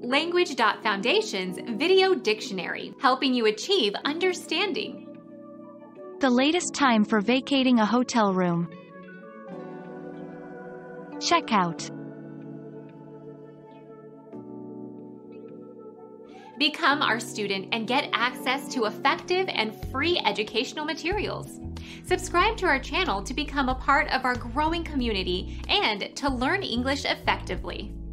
Language.Foundation's Video Dictionary, helping you achieve understanding. The latest time for vacating a hotel room. Checkout. Become our student and get access to effective and free educational materials. Subscribe to our channel to become a part of our growing community and to learn English effectively.